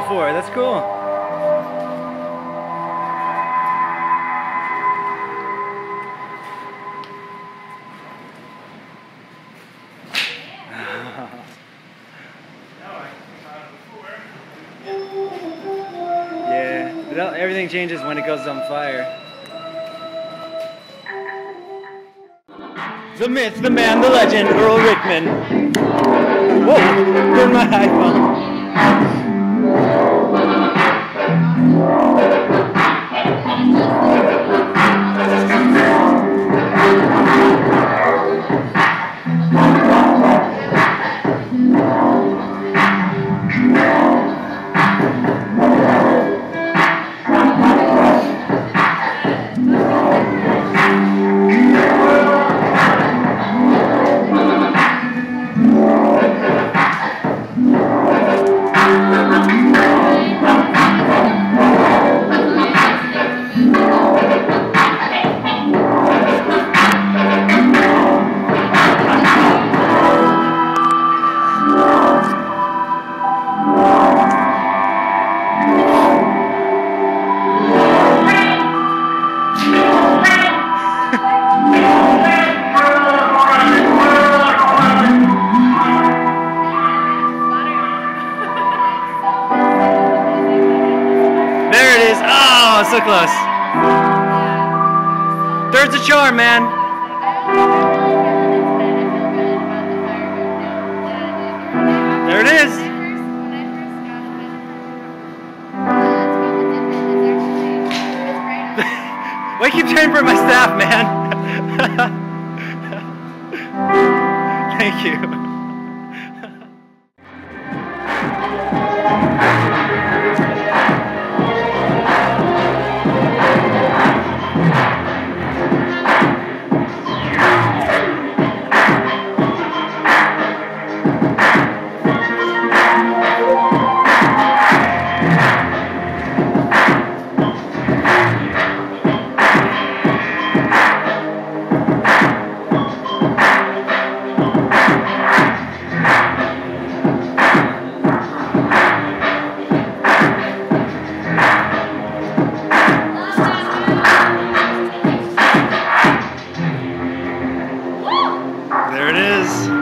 before. That's cool. Yeah, but everything changes when it goes on fire. The myth, the man, the legend, Earl Rickman. Whoa, burned my iPhone. So close. Third's a charm, man. There it is. Why keep trying to burn my staff, man? Thank you. There it is.